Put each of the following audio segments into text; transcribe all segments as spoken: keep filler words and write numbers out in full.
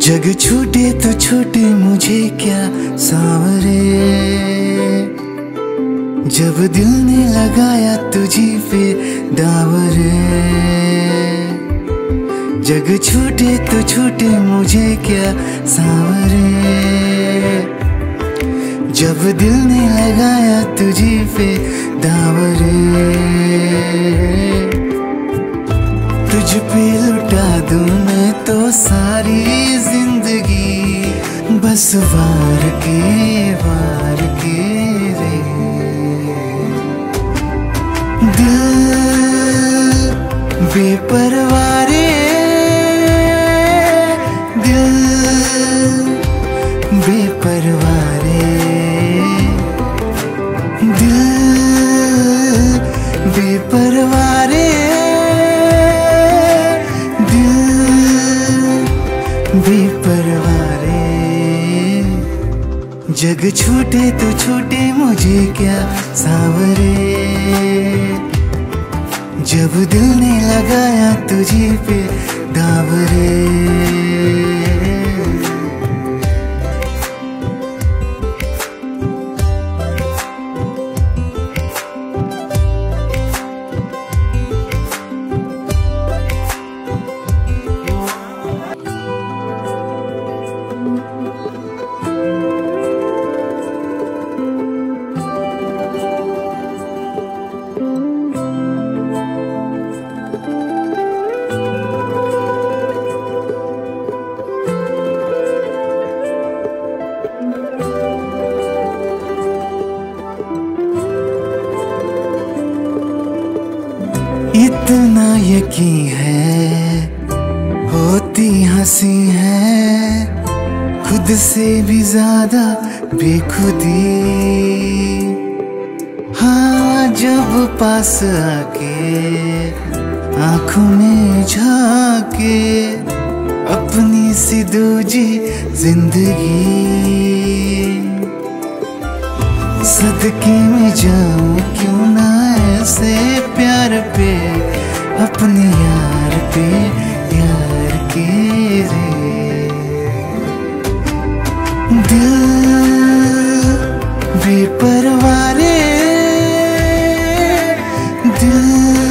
जग छूटे तो छूटे मुझे क्या सांवरे, जब दिल ने लगाया तुझी पे दावरे। जग छूटे तो छूटे मुझे क्या सांवरे, जब दिल ने लगाया तुझी पे दावरे। तुझ पे लुटा दूं मैं तो सारी जिंदगी, बस वार के वार के रे। दिल बेपरवाह रे, दिल बेपरवाह रे, दिल बेपरवाह रे, बेपरवाह रे। जग छूटे तो छूटे मुझे क्या सांवरे, जब दिल ने लगाया तुझे पे दावरे। इतना यकीन है होती हंसी है, खुद से भी ज्यादा बेखुदी। हाँ जब पास आके आंखों में झाके अपनी सी दूजी जिंदगी, सदके में जाऊं क्यों ना ऐसे प्यार पे, अपने यार पे यार के रे। दिल बेपरवाह रे, दिल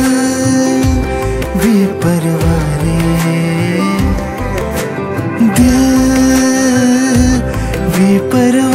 बेपरवाह रे, दिल बेपरवाह।